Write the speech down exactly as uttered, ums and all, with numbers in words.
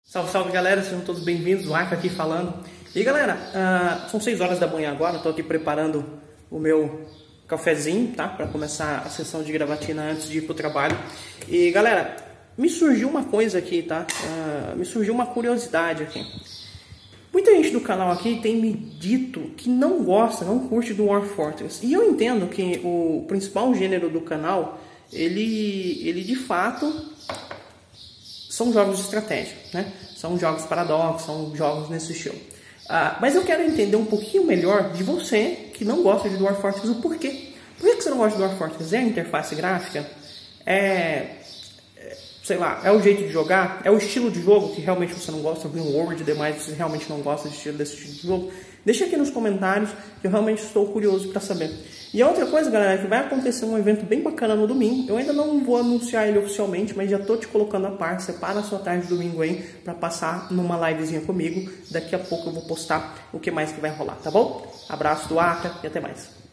Salve, salve galera, sejam todos bem-vindos, o Aka aqui falando. E galera, uh, são seis horas da manhã agora, estou aqui preparando o meu cafezinho, tá? Para começar a sessão de gravatina antes de ir pro trabalho. E galera, me surgiu uma coisa aqui, tá? Uh, me surgiu uma curiosidade aqui. Muita gente do canal aqui tem me dito que não gosta, não curte do War Fortress. E eu entendo que o principal gênero do canal, ele, ele de fato... são jogos de estratégia, né? São jogos Paradox, são jogos nesse estilo. Ah, mas eu quero entender um pouquinho melhor de você que não gosta de Dwarf Fortress, o porquê. Por que você não gosta de Dwarf Fortress? É a interface gráfica? É, é, sei lá, é o jeito de jogar? É o estilo de jogo que realmente você não gosta? Green World e demais, você realmente não gosta desse estilo, desse estilo de jogo? Deixa aqui nos comentários, que eu realmente estou curioso para saber. E a outra coisa, galera, é que vai acontecer um evento bem bacana no domingo. Eu ainda não vou anunciar ele oficialmente, mas já tô te colocando a par. Separa a sua tarde de domingo aí para passar numa livezinha comigo. Daqui a pouco eu vou postar o que mais que vai rolar, tá bom? Abraço do Aka e até mais.